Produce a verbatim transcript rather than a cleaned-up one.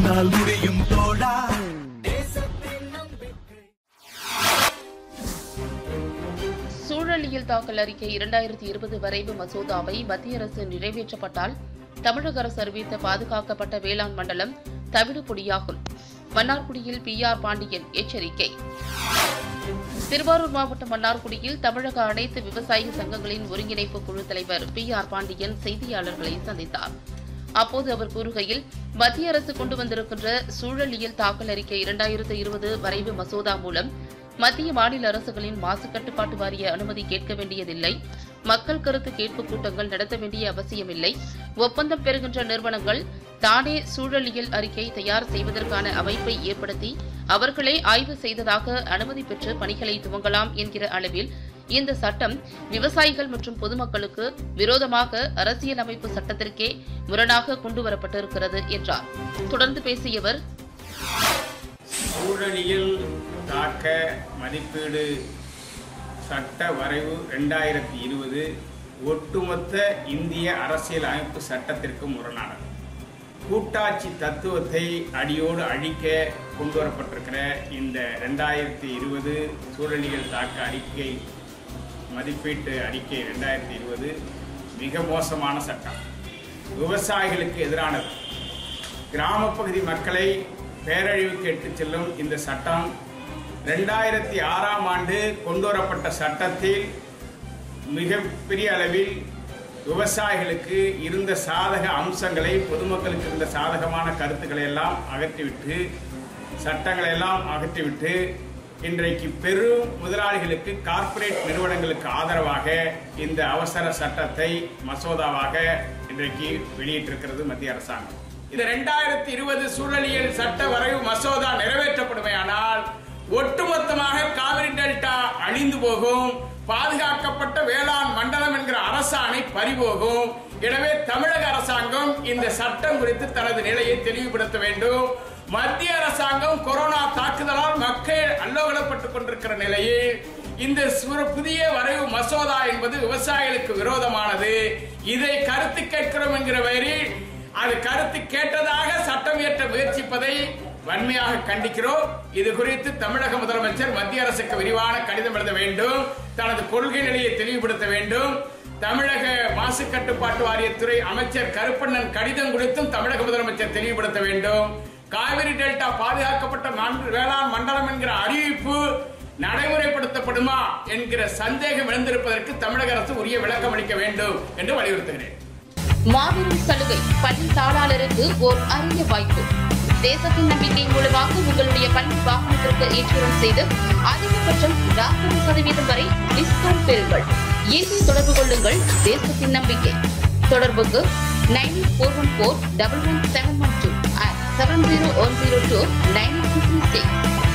உன்னால் முடியும் தோழா. சூழலியல் தாக்கல் அறிக்கை இரண்டாயிரத்தி இருபது வரைவு மசோதாவை மத்திய அரசு நிறைவேற்றப்பட்டால் தமிழக அரசு அறிவித்த பாதுகாக்கப்பட்ட வேளாண் மண்டலம் தவிடுபொடியாகும். மன்னார்குடியில் பி ஆர் பாண்டியன் எச்சரிக்கை. திருவாரூர் மாவட்டம் மன்னார்குடியில் தமிழக அனைத்து விவசாய சங்கங்களின் ஒருங்கிணைப்பு குழு தலைவர் பி ஆர் பாண்டியன் செய்தியாளர்களை சந்தித்தார். அப்போது அவர் கூறுகையில், மத்திய அரசு கொண்டு வந்திருக்கின்ற சூழலியல் தாக்கல் அறிக்கை இரண்டாயிரத்து இருபது வரைவு மசோதா மூலம் மத்திய மாநில அரசுகளின் மாசு கட்டுப்பாட்டு வாரிய அனுமதி கேட்க வேண்டியதில்லை, மக்கள் கருத்து கேட்பு கூட்டங்கள் நடத்த வேண்டிய அவசியமில்லை, ஒப்பந்தம் பெறுகின்ற நிறுவனங்கள் தானே சூழலியல் அறிக்கை தயார் செய்வதற்கான அமைப்பை ஏற்படுத்தி அவர்களே ஆய்வு செய்ததாக அனுமதி பெற்று பணிகளை துவங்கலாம் என்கிற அளவில் இந்த சட்டம் விவசாயிகள் மற்றும் பொதுமக்களுக்கு விரோதமாக அரசியலமைப்பு சட்டத்திற்கே முரணாக கொண்டுவரப்பட்டிருக்கிறது என்றார். தொடர்ந்து பேசிய அவர், சூழலியல் தாக்க மதிப்பீடு சட்ட வரைவு இரண்டாயிரத்தி இருபது ஒட்டுமொத்த இந்திய அரசியல் அமைப்பு சட்டத்திற்கு முரணானது. கூட்டாட்சி தத்துவத்தை அடியோடு அழிக்க கொண்டு வரப்பட்டிருக்கிற இந்த இரண்டாயிரத்தி இருபது சூழலியல் தாக்க அறிக்கை மதிப்பீட்டு அறிக்கை இரண்டாயிரத்தி இருபது மிக மோசமான சட்டம், விவசாயிகளுக்கு எதிரானது. கிராமப்பகுதி மக்களை பேரழிவுக்கு எட்டுச் செல்லும் இந்த சட்டம் இரண்டாயிரத்தி ஆறாம் ஆண்டு கொண்டு வரப்பட்ட சட்டத்தில் மிக பெரிய அளவில் விவசாயிகளுக்கு இருந்த சாதக அம்சங்களை, பொதுமக்களுக்கு இருந்த சாதகமான கருத்துக்களை எல்லாம் அகற்றிவிட்டு, சட்டங்களை எல்லாம் அகற்றிவிட்டு இன்றைக்கு பெரும் முதலாளிகளுக்கு, கார்ப்பரேட் நிறுவனங்களுக்கு ஆதரவாக இந்த அவசர சட்டத்தை மசோதாவாக இன்றைக்கு வெளியிட்டிருக்கிறது மத்திய அரசாங்கம். இந்த இரண்டாயிரத்தி இருபது சூழலியல் சட்ட வரைவு மசோதா நிறைவேற்றப்படுமையானால் ஒட்டுமொத்தமாக காவிரி டெல்டா அழிந்து போகும், பாதுகாக்கப்பட்ட வேளாண் மண்டலம் என்கிற அரசாணை பறிபோகும். எனவே தமிழக அரசாங்கம் இந்த சட்டம் குறித்து தனது நிலையை தெளிவுபடுத்த வேண்டும். மத்திய அரசாங்கம் கொரோனா தாக்குதலால் மக்கள் அல்லோகலப்பட்டுக் கொண்டிருக்கிற நிலையில் இந்த புதிய வரைவு மசோதா என்பது விவசாயிகளுக்கு விரோதமானது. இதை கருத்து கேட்கிறோம் என்கிற வகையில் அது கருத்து கேட்டதாக சட்டம் இயற்ற முயற்சிப்பதை வன்மையாக கண்டிக்கிறோம். இது குறித்து தமிழக முதலமைச்சர் மத்திய அரசுக்கு விரிவான கடிதம் எழுத வேண்டும், தனது கொள்கை நிலையை தெளிவுபடுத்த வேண்டும். தமிழக மாசு கட்டுப்பாட்டு வாரியத்துறை அமைச்சர் கருப்பண்ணன் கடிதம் குறித்தும் தமிழக முதலமைச்சர் தெளிவுபடுத்த வேண்டும். காவிரி டெல்டா பாதுகாக்கப்பட்ட வேளாண் மண்டலம் என்கிற அறிவிப்பு நடைமுறைப்படுத்தப்படுமா என்கிற சந்தேகம் எழுந்திருப்பதற்கு தமிழக அரசு உரிய விளக்கம் அளிக்க வேண்டும் என்று வலியுறுத்துகிறேன். மாபெரும் சலுகை, பள்ளி தாளாளருக்கு ஓர் அரிய வாய்ப்பு. தேசத்தின் நம்பிக்கை மூலமாக உங்களுடைய பள்ளி வாகனத்திற்கு ஏற்றுமதி செய்து அதிகபட்சம் நாற்பது சதவீதம் வரை டிஸ்கவுண்ட் பெறுங்கள். இன்று தொடர்பு கொள்ளுங்கள். தேசத்தின் நம்பிக்கை. தொடர்புக்கு nine four one four double one seven one two seven zero one zero two nine six six